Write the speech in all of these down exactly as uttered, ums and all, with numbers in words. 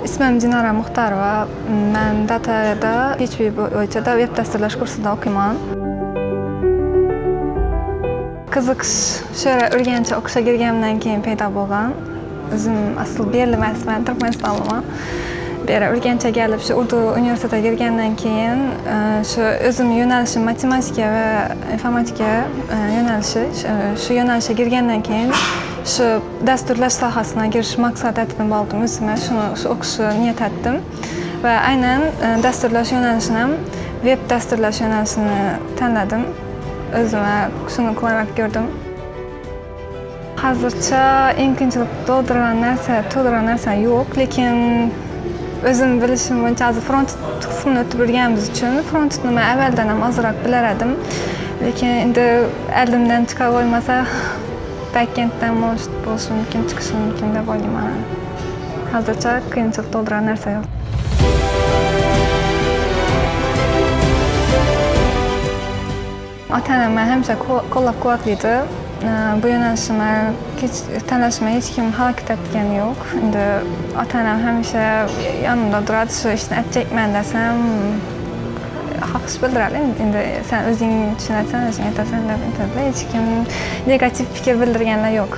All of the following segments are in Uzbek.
İsmim Dinara Muxtarova. Ben Data'da P H P bo'yicha web dasturlash kursida o'qiyman. Qiziqish shora Urganch o'qishga kirganimdan keyin paydo bo'lgan. O'zim asl bu yerlik emas, men Turkmanistonliman. Bu yerga Urganchga kelib, shu Urdu universitetiga kirgandan keyin shu o'zim yo'nalishim matematika va informatika yo'nalishi, shu yo'nalishga kirgandan keyin shu dasturlash sohasina kirish maqsad etib oldim o'zimga, shuni shu o'qishni niyat etdim va aynan dasturlash yo'nalishini ham web dasturlash yo'nalishini tanladim. O'zimga shuni qulay ko'rdim. Hozircha eng qiyinchilik tug'dirgan narsa, tug'dirgan narsa yo'q, lekin o'zim bilishim bo'yicha hozir front qismini o'tib yurganimiz uchun frontni men avvaldan ham ozroq bilar edim. Lekin endi oldimdan chiqa qo'ymasa backenddan bo'lishi mumkin, chiqishi mumkin deb o'ylayman. Hozircha qiyinchilik tug'dirgan narsa yo'q. Ota-onam meni hamisha qo'llab-quvvatlaydi. Bu yo'nalishimni tanlashimga hech kim xalaqit etgani yo'q. Endi ota-onam hamisha yonimda turadi, shu ishni aytayapman desam xohish bildiradi. Endi sen o'zing tushunasan, o'zing aytasan deb aytadi. Hech kim negativ fikr bildirganlar yo'q.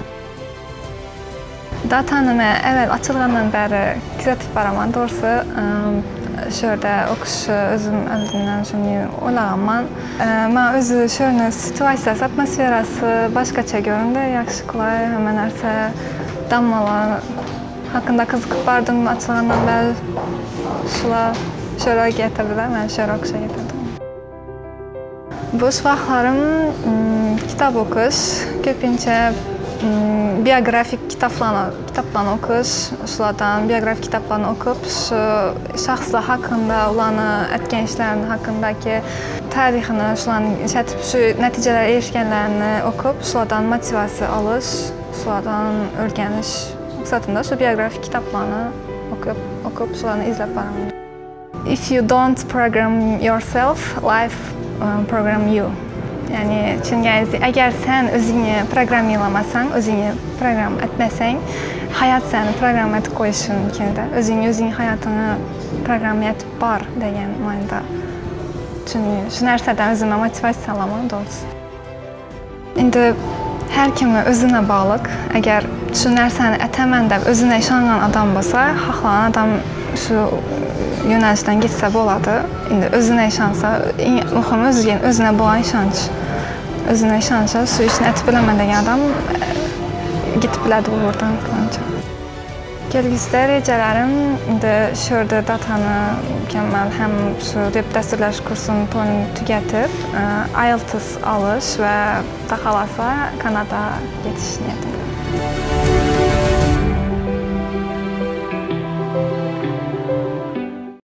Datani men avval ochilgandan beri kuzatib boraman, to'g'risi. Shu yerda o'qish o'zim oldindan shuni o'ylaganman. Men o'zi shu yerni situatsiyasi, atmosferasi boshqacha ko'rindi, yaxshi, qulay, hamma narsa, dammalar haqida qiziqib bordim ochilgandan beri. Shular shu yerga yetirdilar, men shu yerga o'qishga yetirdim. Bo'sh vaqtlarim kitob o'qish, ko'pincha biografik kitoblarni kitoblarni o'qish, shulardan biografik kitoblarni o'qib, shu shaxslar haqida, ularni aytgan ishlarini haqidagi tarixini, shularni ishlatib, shu natijalarga erishganlarini o'qib, shulardan motivatsiya olish, shulardan o'rganish maqsadida shu biografik kitoblarni o'qib, o'qib, shularni izlab boraman. If you don't program yourself, life um, program you. Ya'ni tushunganingizdek, agar sen o'zingni programmalamasang, o'zingni program etmasang, hayot seni program etib qo'yishi mumkin-da. O'zing o'zing hayotini program etib bor degan ma'noda. Shu narsadan o'zimga motivatsiya olaman, to'g'risi. Endi har kimni o'zina bog'liq. Agar shu narsani ataman deb o'zina ishongan odam bo'lsa, xohlagan odam shu yo'nalishdan ketsa bo'ladi. Endi o'zina ishonsa, eng muhimi o'ziga o'zina bo'lgan ishonch. O'zina ishonsa, shu ishni aytib bilaman degan odam ketib biladi bu yerdan qancha. Kelgusida rejalarim endi shu yerda datani mukammal ham shu web dasturlash kursini to'liq tugatib, I E L T S olish va xudo xolasa Kanadaga ketish niyatim bor.